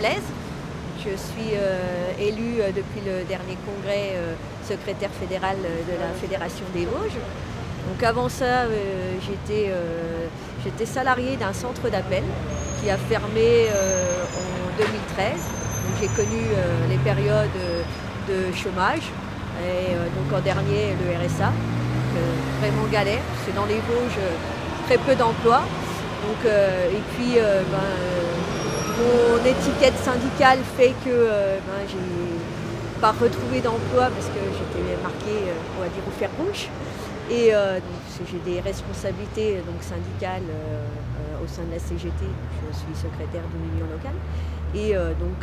Blaise. Je suis élue depuis le dernier congrès secrétaire fédéral de la Fédération des Vosges. Donc avant ça, j'étais salariée d'un centre d'appel qui a fermé en 2013. J'ai connu les périodes de chômage et donc en dernier le RSA. Vraiment galère, parce que dans les Vosges, très peu d'emplois. Donc, et puis mon étiquette syndicale fait que j'ai pas retrouvé d'emploi parce que j'étais marquée, on va dire, au fer rouge. Et donc j'ai des responsabilités donc, syndicales au sein de la CGT, je suis secrétaire d'une union locale. Et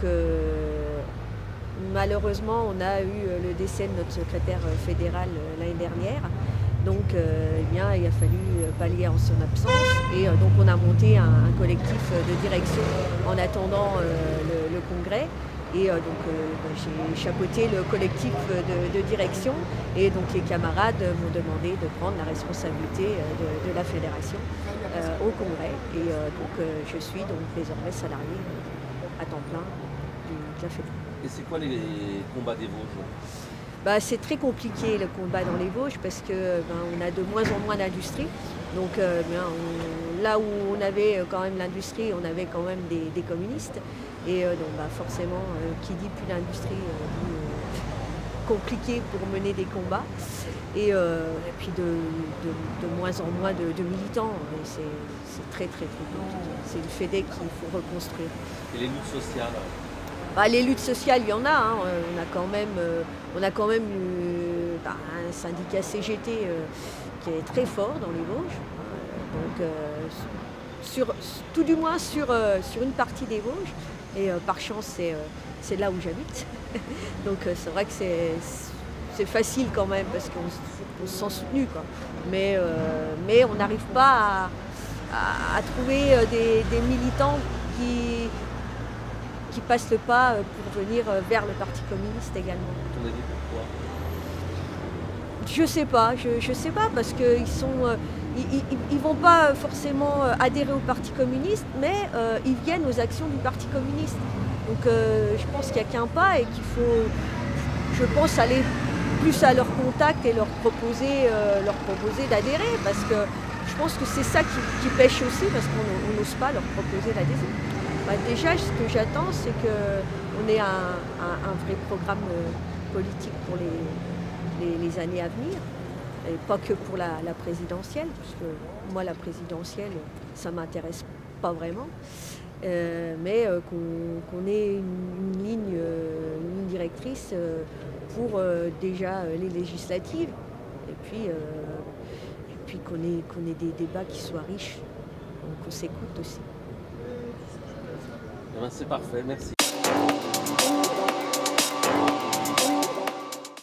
malheureusement, on a eu le décès de notre secrétaire fédéral l'année dernière. Donc il a fallu pallier en son absence et donc on a monté un collectif de direction en attendant le congrès. Et j'ai chapeauté le collectif de direction et donc les camarades m'ont demandé de prendre la responsabilité de la fédération au congrès. Et je suis donc désormais salariée à temps plein de la fédération. Et c'est quoi les combats des Vosges ? C'est très compliqué le combat dans les Vosges parce que on a de moins en moins d'industrie. Donc là où on avait quand même l'industrie, on avait quand même des communistes. Et forcément, qui dit plus d'industrie, dit compliqué pour mener des combats. Et puis de moins en moins de militants. C'est très très compliqué. C'est le FEDEC qu'il faut reconstruire. Et les luttes sociales ? Les luttes sociales, il y en a. Hein. On a quand même eu un syndicat CGT qui est très fort dans les Vosges. Tout du moins sur une partie des Vosges. Et par chance, c'est là où j'habite. Donc c'est vrai que c'est facile quand même parce qu'on se sent soutenu. Quoi. Mais on n'arrive pas à trouver des militants qui passent le pas pour venir vers le Parti communiste également. On a dit pourquoi ? Je sais pas parce qu'ils ils vont pas forcément adhérer au Parti communiste, mais ils viennent aux actions du Parti communiste. Donc je pense qu'il n'y a qu'un pas et qu'il faut, je pense, aller plus à leur contact et leur proposer d'adhérer parce que je pense que c'est ça qui pêche aussi parce qu'on n'ose pas leur proposer l'adhésion. Déjà, ce que j'attends, c'est qu'on ait un vrai programme politique pour les années à venir, et pas que pour la présidentielle, parce que moi, la présidentielle, ça ne m'intéresse pas vraiment, mais qu'on ait une ligne directrice pour déjà les législatives, et puis qu'on ait des débats qui soient riches, qu'on s'écoute aussi. C'est parfait, merci.